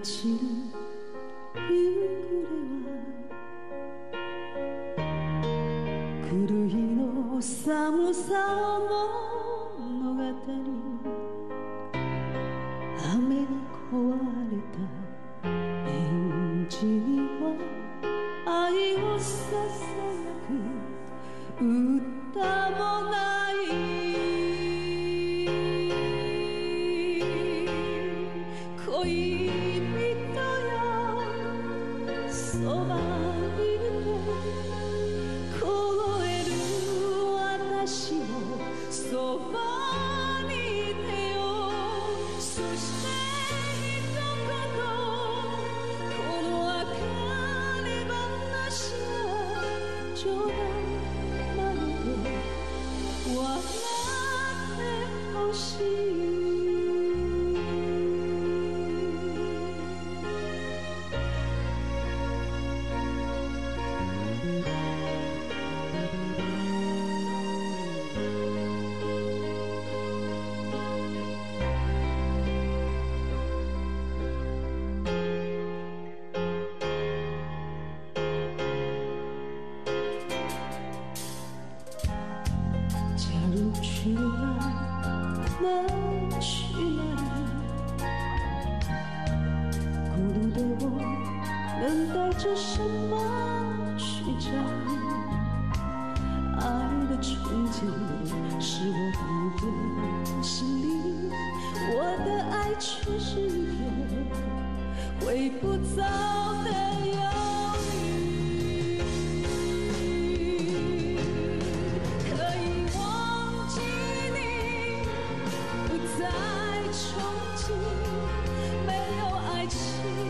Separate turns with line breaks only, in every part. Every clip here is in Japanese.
ちる夕暮れは狂いの寒さを物語、雨に壊れたエンジンは愛をささやく歌もない恋人よ、そばにいて凍える私のそばにいてよ。そして一言、この別れ話は冗談なので笑ってほしい。等待着什么虚假？爱的憧憬是我不愿失离，我的爱却是一片回不走的忧郁。可以忘记你，不再憧憬，没有爱情。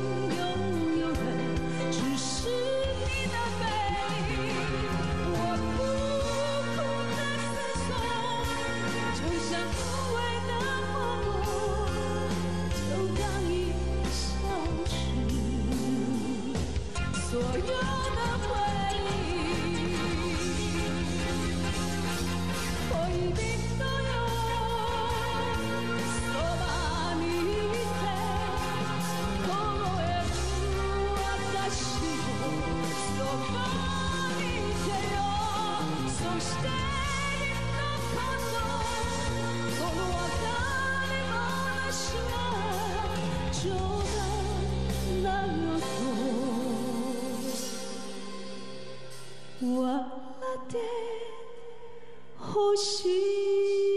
所有的回忆，恋人よ、そばにいて凍える私のそばにいてよ。そして一言、この別れ話が冗談なのと笑ってほしい。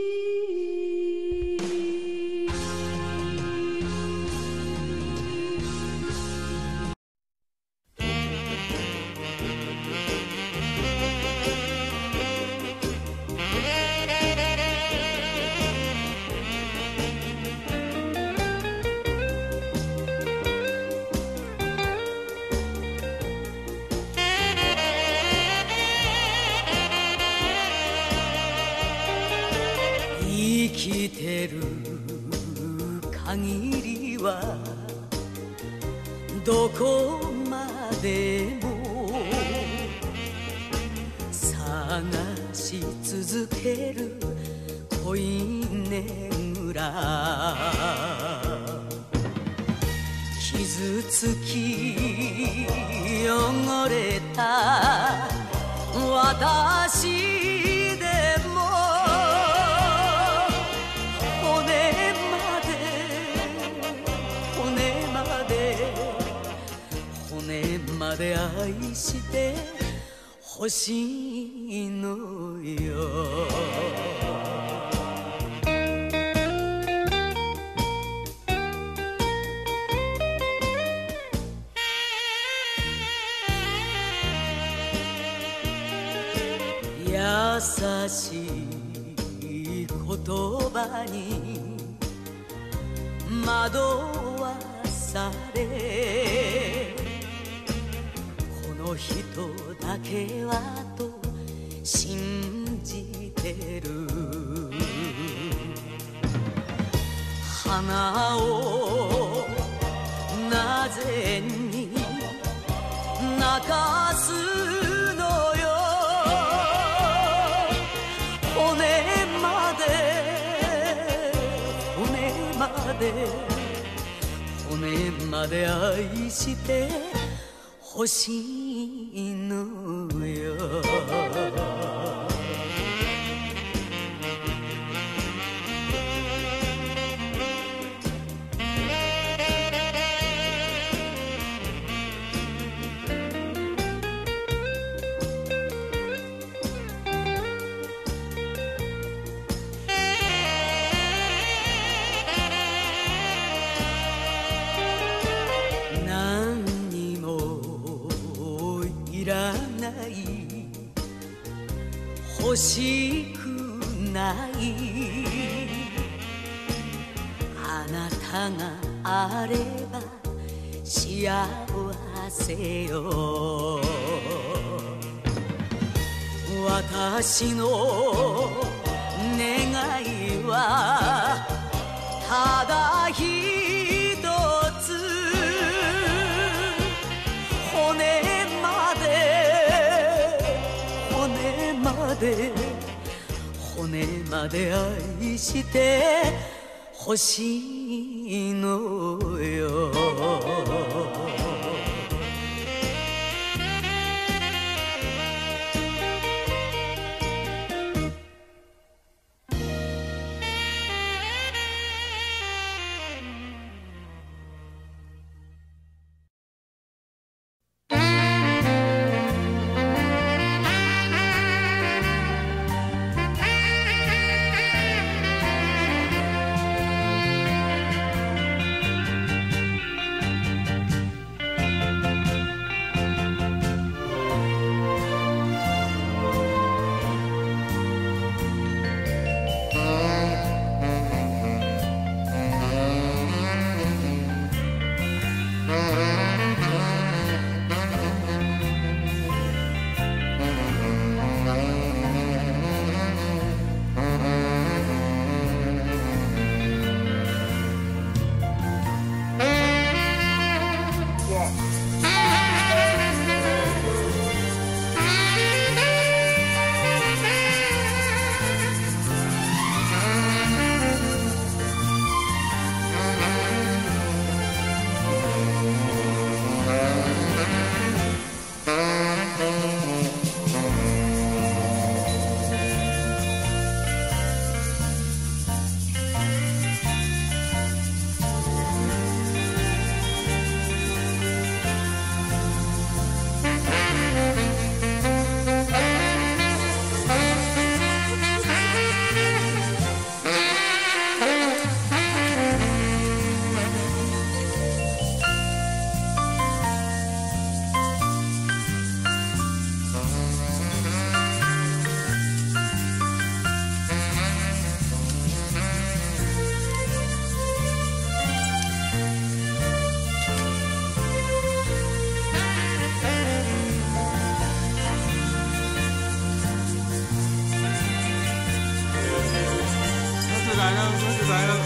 生きてる限りはどこまでも探し続ける恋ねぐら、傷つき汚れた私でも骨まで愛してほしいのよ。優しい言葉に惑わされ、この人だけはと信じてる。花をなぜに泣かすのよ。骨まで骨骨まで愛してほしいのよ。欲しくないあなたがあれば幸せよ。私の願いはただ一つ、骨まで愛してほしいのよ。
来了，车子来了。